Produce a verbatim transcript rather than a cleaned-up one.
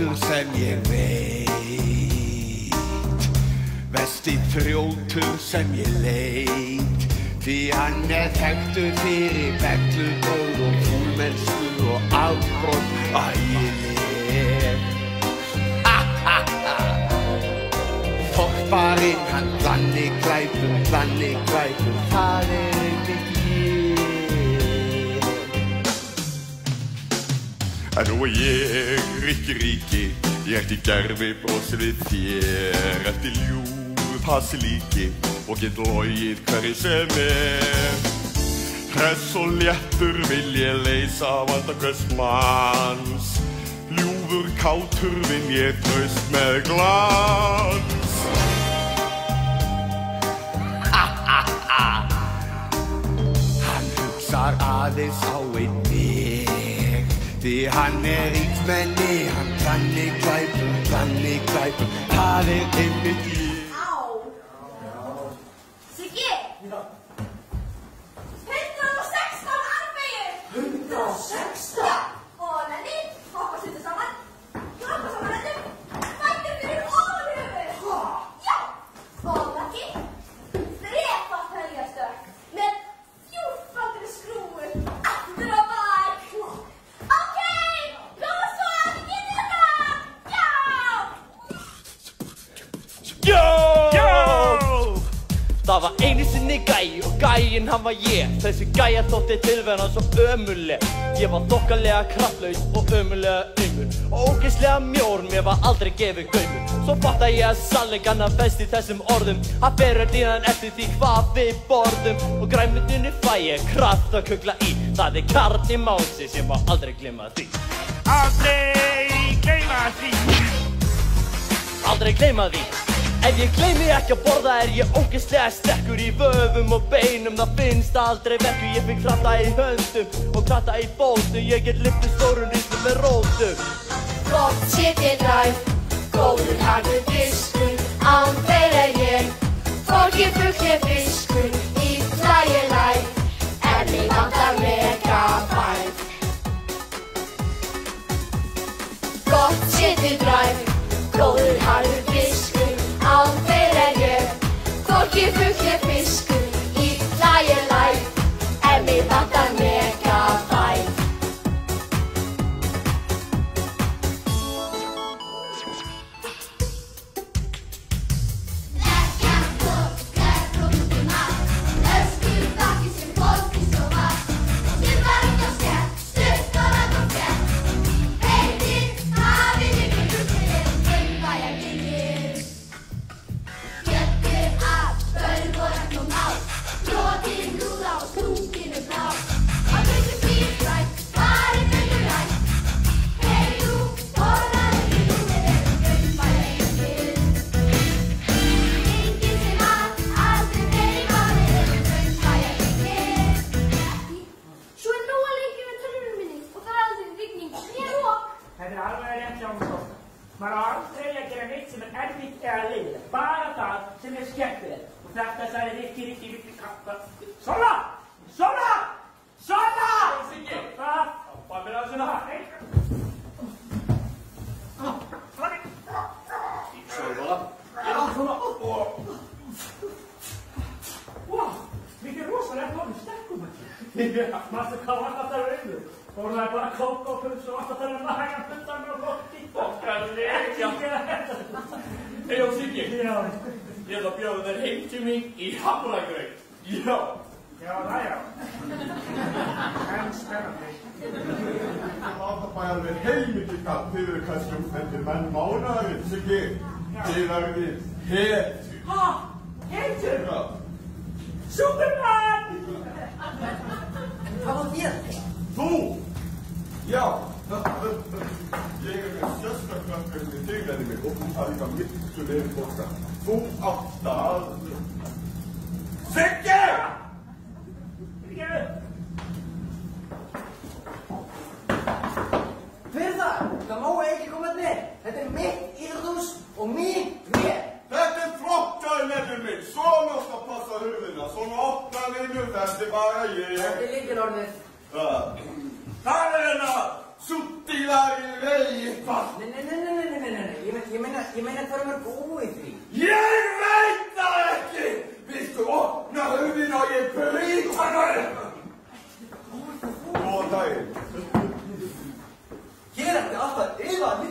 fljótur sem ég veit, versti þrjótur sem ég leit, því hann þekktur fyrir beglugóð og fúlmennsku og afbrot ægileg. Ha ha ha! Þorparinn hann Glanni Glæpur, Glanni Glæpur, það einmitt ég. En nú ég ríki ríki, ég ætti gerfi brosið við þér, eftir ljúf passi líki og get logið hverju sem er. Hress og léttur vil ég leysa vanda hvers manns, ljúfur kátur vinn ég traust með glans. Ha ha ha! Hann hugsar aðeins á einn veg, því hann ríkmenni, hann Glanni Glæpur, Glanni Glæpur, það einmitt ég. hundrað og sextán! Og Lenni, hoppa stundu saman, klappa saman hendum, fætur fyrir ofan höfuð! Já! Og Maggi, þrefalt heljarstökk með fjórfaldri skrúfu aftur á bak! Ok, góða svo, þið getið þetta! Já! Já! Já! Það var einu sinni gæi og gæinn hann var ég. Þessi gæja þótti tilveran svo ömurleg. Ég var þokkalega kraftlaus og ömurlega aumur og ógeðslega mjór, mér var aldrei gefið gaumur. Svo fattaði ég að sannleikann að felst í þessum orðum, að veröldin eftir því hvað við borðum. Og grænmetunni fæ ég kraft að kugla í. Það er kjarni málsins, ég má aldrei gleyma því. Aldrei gleyma því. Aldrei gleyma því. Ef ég gleymi ekki að borða er ég ógeðslega sterkur í vöfum og beinum. Það finnst aldrei vekku, ég fikk krafta í höndum og krafta í fótum. Ég get lyftu stórun ristum með rótum. Gott sittiræð, góður harður diskur, án þeirra ég, hvorki fugl né fiskur, illa ég læt, en mig vantar megafæð. Gott sittiræð, góður harður diskur, án þeirra ég, hvorki fugl né fiskur, illa ég læt, en mig vantar megafæð. Maður á aldrei að gera neitt sem er erfitt eða leiðilegt, bara það sem er skemmtilegt. Og þetta sagði Rikki, Rikki, Rikki, kappa. Sola! Sola! Sola! Siggi! Hvað? Hvað með það svona? Svona! Sola! Já, svona! Wow! Mikið rosalega góðum sterkum ekki. Mástu hvað var þetta að vera yfir? Fórnaði bara kók og puls og alltaf þarf að laga hundan og lótti. Okkar leikja. Hei og Siggi. Já. Ég ætla að bjóða þér heim til mín í hafragraut. Já. Já, það já. En spennandi. Latabæ alveg heilmikið kall. Þið eru kannski umfendir menn mánaðarinn, Siggi. Þið verðið hetjur. Ha? Hetjur? Já. Superman! Hvað var þér? Þú! Já! Ég er með sérstaklega hvernig þig enni mig og þú það líka miklu verið borta. Þú átt að... Siggi! Siggi! Hver er það? Það má ekki koma með. Þetta er mitt íðrús og mín vél. Þetta er flokkaði nefnir minn. Svona átt að passa hurðina. Svona opna vinur, þetta er bara ég. Þetta er lykilorðið. Það er hérna súttíðar í vegi. Nei, nei, nei, nei, ég meina hvað er mörg góð í því? Ég veit það ekki! Viltu opna hurðina og ég brýt hana upp? Góðan daginn. Hér ertu alltaf yfir